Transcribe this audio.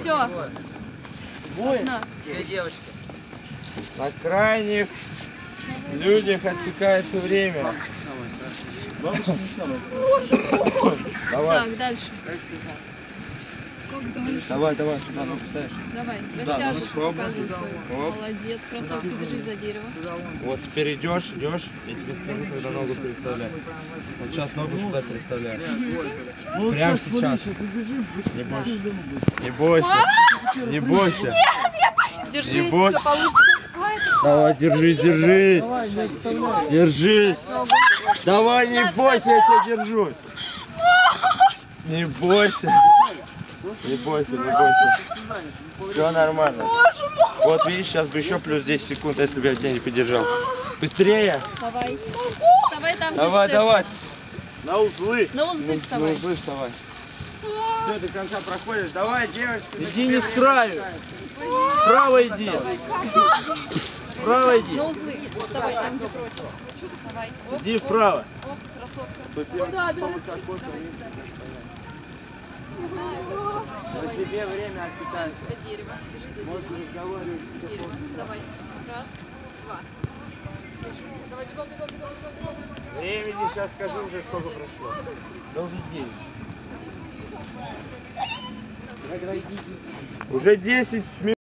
Все. Две девочки. На крайних людях отсекается время. Давай. Так, дальше. Давай, сюда ногу ставишь. Давай, Да, растяжечку ну, показывай свою. Оп. Молодец, кроссовки держись за дерево. Вот теперь идешь, я тебе скажу, когда ногу переставлять. Вот сейчас ногу сюда переставляешь. Прямо сейчас. Не бойся. Не бойся. Держись, Не бойся. все получится. Давай, держись. Держись. Давай, не бойся, я тебя держу. Не бойся. Не бойся. Все нормально. Вот видишь, сейчас бы еще плюс 10 секунд, если бы я тебя не поддержал. Быстрее. Давай. Вставай там, где Давай. сцеплено. На узлы. На узлы вставай. На узлы вставай. Все, до конца проходишь. Давай, девочка. Иди не с краю. Вправо иди. Вправо иди. На узлы. Вставай там, где прочь. Давай. Оп, Иди вправо. оп, красотка. Давай. Тебе время отсекается. Тебя дерево. Держи за Можешь разговаривать. дерево. Давай. Раз, два. Давай, бегом. Времени сейчас скажу уже сколько прошло. Да уже 9. Уже 10 минут.